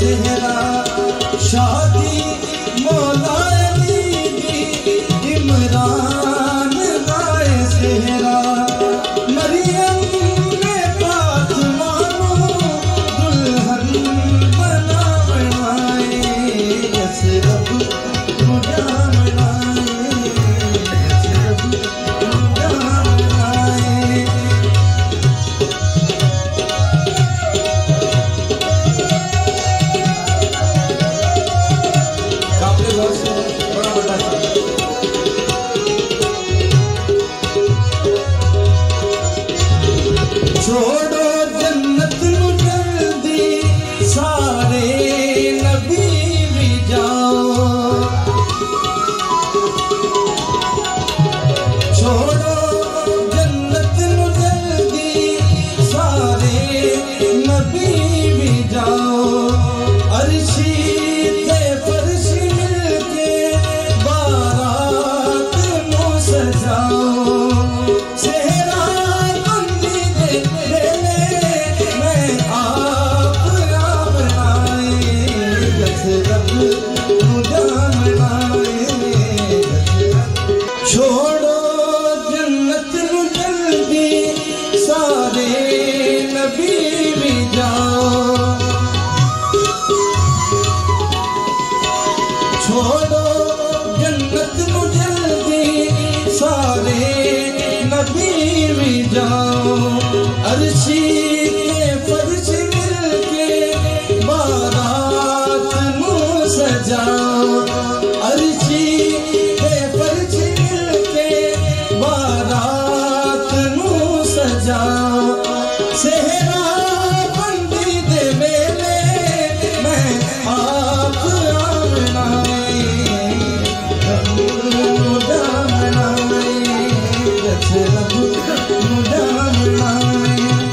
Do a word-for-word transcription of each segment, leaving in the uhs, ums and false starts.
सेहरा शादी मौला अली दी इमरान गाए सेहरा मरियम ने फातिमा नू दुल्हन बना बनाए यसरब मुझा बनाए यसरब मुझा बनाए। बड़ा बड़ा छोड़ो जन्नत नू जल्दी सारे नबी भी जाओ छोड़ो जन्नत नू जल्दी सारे नबी भी जाओ अर्शी ते फर्शी मिलके बारात नू सजाओ सेहरा बंदी दे मेले मैं आप बनाए यसरब मुझा बनाए छोड़ो जन्नत नू जल्दी सारे नबी भी जाओ छोड़ो जन्नत नू जल्दी सारे नबी भी जाओ अर्शी के फर्श मिलके बारात नू सजाओ अर्शी के फर्श मिलके बारात नू सजाओ सेहरा बंदी दे मेले मैं आप बनाए मुझा बनाए यसरब मुझा बनाए।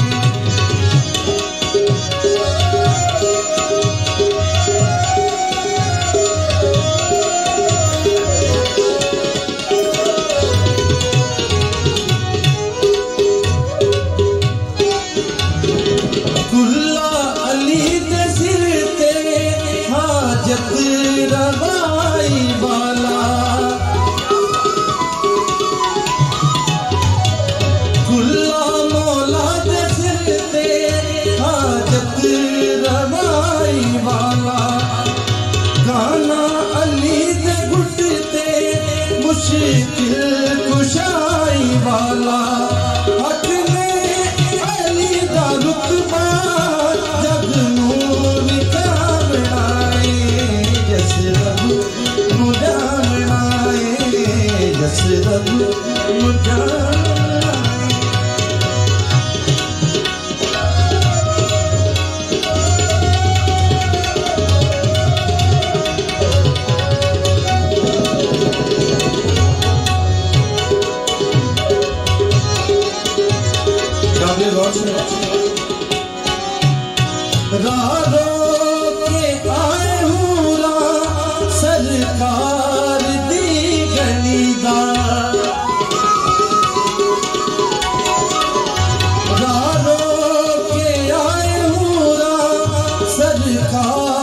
कुल्ला अली दे सिर ते हाजत रवाई वाला कुल्ला मौला दे सिर ते हाजत रवाई वाला गाना अली दे घुट ते मुश्किल कुशाई वाला हक ने अली दा रुतबा जग नूर का बनाए यसरब मुझा बनाए यसरब मुझा बनाए। गाने गौर से रारो के आए हूरा सरकार दी गलीदा रारो के आए हूरा सरकार